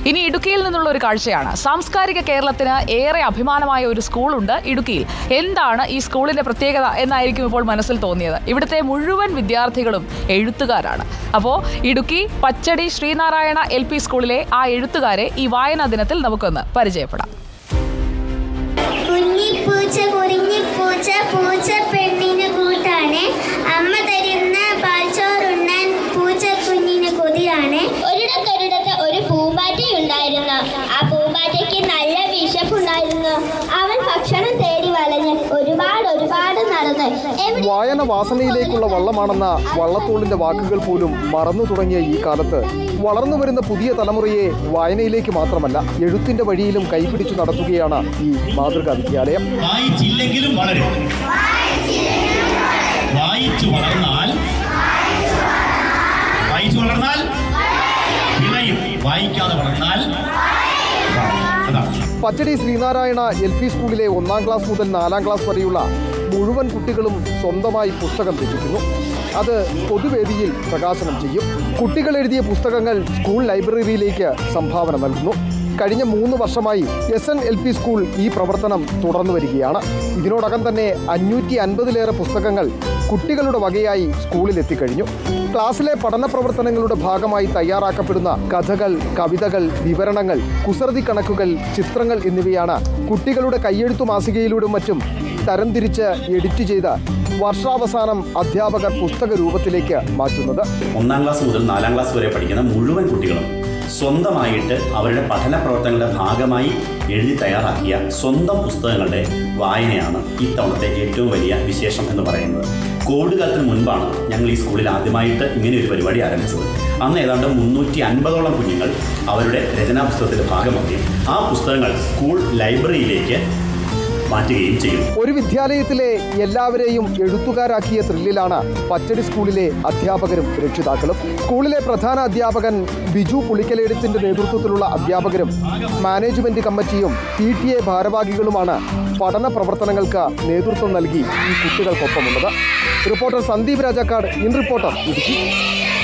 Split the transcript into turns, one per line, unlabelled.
ഇനി ഇടുക്കിയിൽ നിന്നുള്ള ഒരു കാഴ്ചയാണ്. സാംസ്കാരിക കേരളത്തിന് ഏറെ അഭിമാനമായ ഒരു സ്കൂളുണ്ട് ഇടുക്കിയിൽ. എന്താണ് ഈ സ്കൂളിന്റെ പ്രത്യേകത എന്നായിരിക്കും ഇപ്പോൾ മനസ്സിൽ തോന്നിയത്. ഇവിടുത്തെ മുഴുവൻ വിദ്യാർത്ഥികളും എഴുത്തുകാരാണ്. അപ്പോൾ ഇടുക്കി പച്ചടി ശ്രീനാരായണ LP സ്കൂളിലെ ആ എഴുത്തുകാരെ ഈ വായനാ ദിനത്തിൽ നമുക്കൊന്ന് പരിചയപ്പെടാം.
കുഞ്ഞിപ്പൂച്ച കുറിഞ്ഞിപ്പൂച്ച പൂച്ച പെണ്ണിന് കൂട്ടാണ്, അമ്മ തരുന്ന പാൽച്ചോറുണ്ണാൻ പൂച്ച കുഞ്ഞിന് കൊതിയാണ്. ഒരിടത്തൊരിടത്ത് ഒരു പൂമ്പാറ്റയുണ്ടായിരുന്നു. ആ പൂമ്പാറ്റയ്ക്ക് നല്ല വിശപ്പുണ്ടായിരുന്നു. അവൻ ഭക്ഷണം തേടി വലഞ്ഞ് ഒരുപാട് നടന്ന്.
വായന വാസനയിലേക്കുള്ള വള്ളമാണെന്ന വള്ളത്തോളിന്റെ വാക്കുകൾ പോലും മറന്നു തുടങ്ങിയ ഈ കാലത്ത് വളർന്നു വരുന്ന പുതിയ തലമുറയെ വായനയിലേക്ക് മാത്രമല്ല എഴുത്തിന്റെ വഴിയിലും കൈപിടിച്ചു നടത്തുകയാണ് ഈ മാതൃകാ വിദ്യാലയം.
വായിച്ചില്ലെങ്കിലും വളരും, വായിച്ചു വളർന്നാൽ വിളയും, വായിക്കാതെ വളർന്നാൽ.
പച്ചടി ശ്രീനാരായണ LP സ്കൂളിലെ 1ാം ക്ലാസ് മുതൽ 4ാം ക്ലാസ് വരെയുള്ള മുഴുവൻ കുട്ടികളും സ്വന്തമായി പുസ്തകം രചിക്കുന്നു. അത് പൊതുവേദിയിൽ പ്രകാശനം ചെയ്യും. കുട്ടികൾ എഴുതിയ പുസ്തകങ്ങൾ സ്കൂൾ ലൈബ്രറിയിലേക്ക് സംഭാവന നൽകുന്നു. കഴിഞ്ഞ 3 വർഷമായി SNLP സ്കൂൾ ഈ പ്രവർത്തനം തുടർന്നു വരികയാണ്. ഇതിനോടകം തന്നെ 550-ലേറെ പുസ്തകങ്ങൾ കുട്ടികളുടെ വകയായി സ്കൂളിൽ എത്തിക്കഴിഞ്ഞു. ക്ലാസ്സിലെ പഠന പ്രവർത്തനങ്ങളുടെ ഭാഗമായി തയ്യാറാക്കപ്പെടുന്ന കഥകൾ, കവിതകൾ, വിവരണങ്ങൾ, കുസൃതി കണക്കുകൾ, ചിത്രങ്ങൾ എന്നിവയാണ് കുട്ടികളുടെ കയ്യെഴുത്തു മാസികയിലൂടെ മറ്റും തരംതിരിച്ച് എഡിറ്റ് ചെയ്ത് വർഷാവസാനം അധ്യാപകർ പുസ്തക രൂപത്തിലേക്ക് മാറ്റുന്നത്.
1ാം ക്ലാസ് മുതൽ 4ാം ക്ലാസ് വരെ പഠിക്കുന്ന മുഴുവൻ കുട്ടികളും സ്വന്തമായിട്ട് അവരുടെ പഠന പ്രവർത്തനങ്ങളുടെ ഭാഗമായി എഴുതി തയ്യാറാക്കിയ സ്വന്തം പുസ്തകങ്ങളുടെ വായനയാണ് ഇത്തവണത്തെ ഏറ്റവും വലിയ വിശേഷം എന്ന് പറയുന്നത്. കോവിഡ് കാലത്തിന് മുൻപാണ് ഞങ്ങൾ ഈ സ്കൂളിൽ ആദ്യമായിട്ട് ഇങ്ങനെ ഒരു പരിപാടി ആരംഭിച്ചത്. അന്ന് ഏതാണ്ട് 350ഓളം കുഞ്ഞുങ്ങൾ അവരുടെ രചനാ പുസ്തകത്തിൻ്റെ ഭാഗമാക്കി ആ പുസ്തകങ്ങൾ സ്കൂൾ ലൈബ്രറിയിലേക്ക് മാറ്റുകയും ചെയ്യും.
ഒരു വിദ്യാലയത്തിലെ എല്ലാവരെയും എഴുത്തുകാരാക്കിയ ത്രില്ലിലാണ് പച്ചടി സ്കൂളിലെ അധ്യാപകരും രക്ഷിതാക്കളും. സ്കൂളിലെ പ്രധാന അധ്യാപകൻ ബിജു പുളിക്കലെഴുത്തിന്റെ നേതൃത്വത്തിലുള്ള അധ്യാപകരും മാനേജ്മെന്റ് കമ്മിറ്റിയും PTA ഭാരവാഹികളുമാണ് പഠന പ്രവർത്തനങ്ങൾക്ക് നേതൃത്വം നൽകി ഈ കുട്ടികൾക്കൊപ്പമുള്ളത്. Reporter Sandeep Rajakkad, in reporter, Idukki.